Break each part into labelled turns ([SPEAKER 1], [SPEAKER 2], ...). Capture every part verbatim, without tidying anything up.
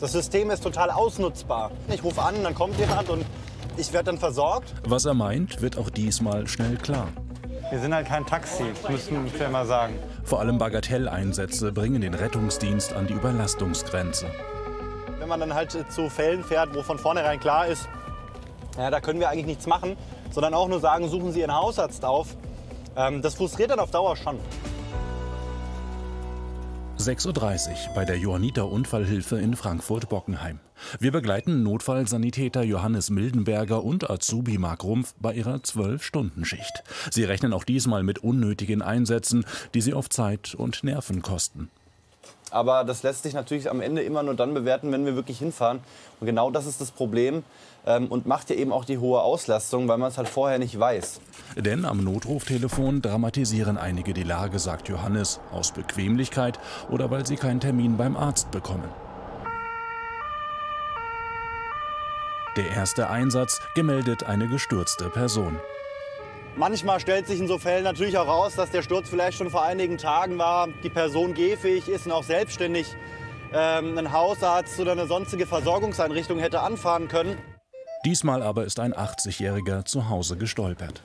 [SPEAKER 1] Das System ist total ausnutzbar. Ich rufe an, dann kommt jemand und ich werde dann versorgt.
[SPEAKER 2] Was er meint, wird auch diesmal schnell klar.
[SPEAKER 1] Wir sind halt kein Taxi, müssen wir mal sagen.
[SPEAKER 2] Vor allem Bagatelleinsätze bringen den Rettungsdienst an die Überlastungsgrenze.
[SPEAKER 1] Wenn man dann halt zu Fällen fährt, wo von vornherein klar ist, ja, da können wir eigentlich nichts machen, sondern auch nur sagen, suchen Sie Ihren Hausarzt auf. Ähm, das frustriert dann auf Dauer schon.
[SPEAKER 2] sechs Uhr dreißig bei der Johanniter Unfallhilfe in Frankfurt-Bockenheim. Wir begleiten Notfallsanitäter Johannes Mildenberger und Azubi Marc Rumpf bei ihrer zwölf-Stunden-Schicht. Sie rechnen auch diesmal mit unnötigen Einsätzen, die sie oft Zeit und Nerven kosten.
[SPEAKER 1] Aber das lässt sich natürlich am Ende immer nur dann bewerten, wenn wir wirklich hinfahren. Und genau das ist das Problem ähm, und macht ja eben auch die hohe Auslastung, weil man es halt vorher nicht weiß.
[SPEAKER 2] Denn am Notruftelefon dramatisieren einige die Lage, sagt Johannes, aus Bequemlichkeit oder weil sie keinen Termin beim Arzt bekommen. Der erste Einsatz, gemeldet eine gestürzte Person.
[SPEAKER 1] Manchmal stellt sich in so Fällen natürlich auch raus, dass der Sturz vielleicht schon vor einigen Tagen war, die Person gehfähig ist und auch selbstständig ähm, einen Hausarzt oder eine sonstige Versorgungseinrichtung hätte anfahren können.
[SPEAKER 2] Diesmal aber ist ein achtzigjähriger zu Hause gestolpert.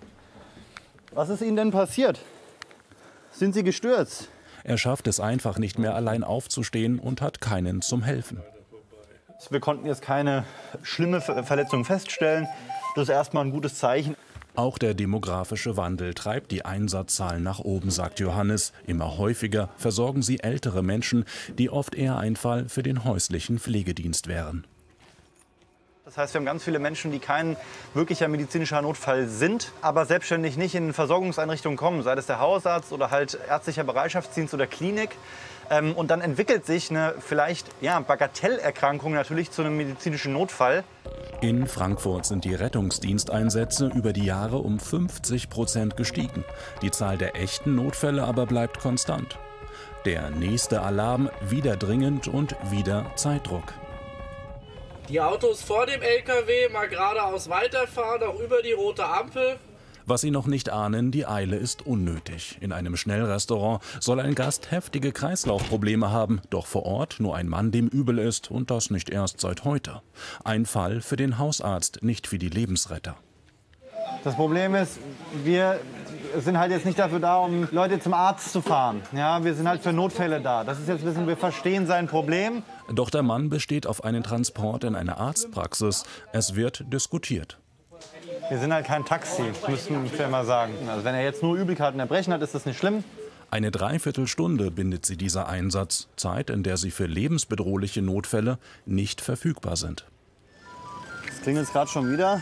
[SPEAKER 1] Was ist Ihnen denn passiert? Sind Sie gestürzt?
[SPEAKER 2] Er schafft es einfach nicht mehr, allein aufzustehen und hat keinen zum Helfen.
[SPEAKER 1] Wir konnten jetzt keine schlimme Verletzung feststellen. Das ist erstmal ein gutes Zeichen.
[SPEAKER 2] Auch der demografische Wandel treibt die Einsatzzahlen nach oben, sagt Johannes. Immer häufiger versorgen sie ältere Menschen, die oft eher ein Fall für den häuslichen Pflegedienst wären.
[SPEAKER 1] Das heißt, wir haben ganz viele Menschen, die kein wirklicher medizinischer Notfall sind, aber selbstständig nicht in Versorgungseinrichtungen kommen, sei es der Hausarzt oder halt ärztlicher Bereitschaftsdienst oder Klinik. Und dann entwickelt sich eine vielleicht ja, Bagatellerkrankung natürlich zu einem medizinischen Notfall.
[SPEAKER 2] In Frankfurt sind die Rettungsdiensteinsätze über die Jahre um fünfzig Prozent gestiegen. Die Zahl der echten Notfälle aber bleibt konstant. Der nächste Alarm wieder dringend und wieder Zeitdruck.
[SPEAKER 3] Die Autos vor dem L K W mal geradeaus weiterfahren, auch über die rote Ampel.
[SPEAKER 2] Was Sie noch nicht ahnen, die Eile ist unnötig. In einem Schnellrestaurant soll ein Gast heftige Kreislaufprobleme haben, doch vor Ort nur ein Mann, dem übel ist, und das nicht erst seit heute. Ein Fall für den Hausarzt, nicht für die Lebensretter.
[SPEAKER 1] Das Problem ist, wir sind halt jetzt nicht dafür da, um Leute zum Arzt zu fahren. Ja, wir sind halt für Notfälle da. Das ist jetzt ein bisschen, wir verstehen sein Problem.
[SPEAKER 2] Doch der Mann besteht auf einen Transport in eine Arztpraxis. Es wird diskutiert.
[SPEAKER 1] Wir sind halt kein Taxi, müssen wir mal sagen. Also wenn er jetzt nur Übelkeit und Erbrechen hat, ist das nicht schlimm.
[SPEAKER 2] Eine Dreiviertelstunde bindet sie dieser Einsatz, Zeit, in der sie für lebensbedrohliche Notfälle nicht verfügbar sind.
[SPEAKER 1] Es klingelt gerade schon wieder.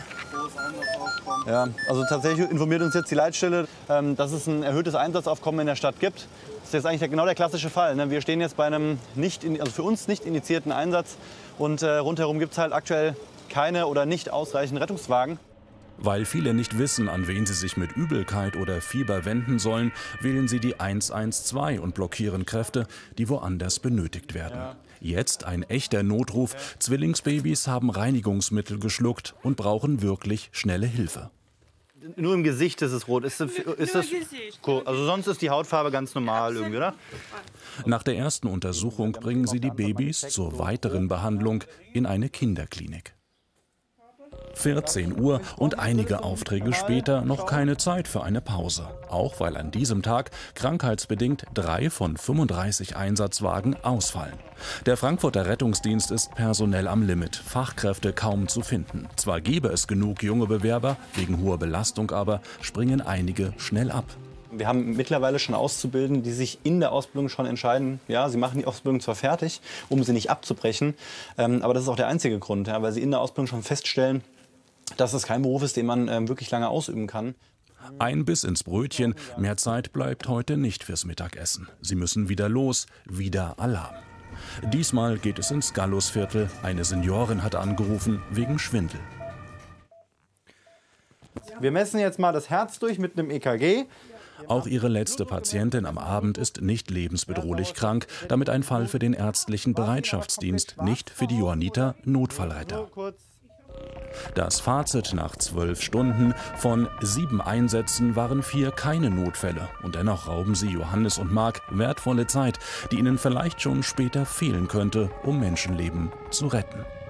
[SPEAKER 1] Ja, also tatsächlich informiert uns jetzt die Leitstelle, dass es ein erhöhtes Einsatzaufkommen in der Stadt gibt. Das ist jetzt eigentlich genau der klassische Fall. Wir stehen jetzt bei einem nicht, also für uns nicht initiierten Einsatz und rundherum gibt es halt aktuell keine oder nicht ausreichend Rettungswagen.
[SPEAKER 2] Weil viele nicht wissen, an wen sie sich mit Übelkeit oder Fieber wenden sollen, wählen sie die eins eins zwei und blockieren Kräfte, die woanders benötigt werden. Jetzt ein echter Notruf. Zwillingsbabys haben Reinigungsmittel geschluckt und brauchen wirklich schnelle Hilfe.
[SPEAKER 1] Nur im Gesicht ist es rot. Ist das, ist das cool. Also sonst ist die Hautfarbe ganz normal irgendwie, oder?
[SPEAKER 2] Nach der ersten Untersuchung bringen sie die Babys zur weiteren Behandlung in eine Kinderklinik. vierzehn Uhr und einige Aufträge später noch keine Zeit für eine Pause. Auch weil an diesem Tag krankheitsbedingt drei von fünfunddreißig Einsatzwagen ausfallen. Der Frankfurter Rettungsdienst ist personell am Limit, Fachkräfte kaum zu finden. Zwar gäbe es genug junge Bewerber, wegen hoher Belastung aber springen einige schnell ab.
[SPEAKER 1] Wir haben mittlerweile schon Auszubildende, die sich in der Ausbildung schon entscheiden, ja, sie machen die Ausbildung zwar fertig, um sie nicht abzubrechen, ähm, aber das ist auch der einzige Grund, ja, weil sie in der Ausbildung schon feststellen, dass es kein Beruf ist, den man ähm, wirklich lange ausüben kann.
[SPEAKER 2] Ein Biss ins Brötchen, mehr Zeit bleibt heute nicht fürs Mittagessen. Sie müssen wieder los, wieder Alarm. Diesmal geht es ins Gallusviertel. Eine Seniorin hat angerufen wegen Schwindel.
[SPEAKER 1] Wir messen jetzt mal das Herz durch mit einem E K G.
[SPEAKER 2] Auch ihre letzte Patientin am Abend ist nicht lebensbedrohlich krank, damit ein Fall für den ärztlichen Bereitschaftsdienst, nicht für die Johanniter Notfallretter. Das Fazit nach zwölf Stunden: Von sieben Einsätzen waren vier keine Notfälle. Und dennoch rauben sie Johannes und Marc wertvolle Zeit, die ihnen vielleicht schon später fehlen könnte, um Menschenleben zu retten.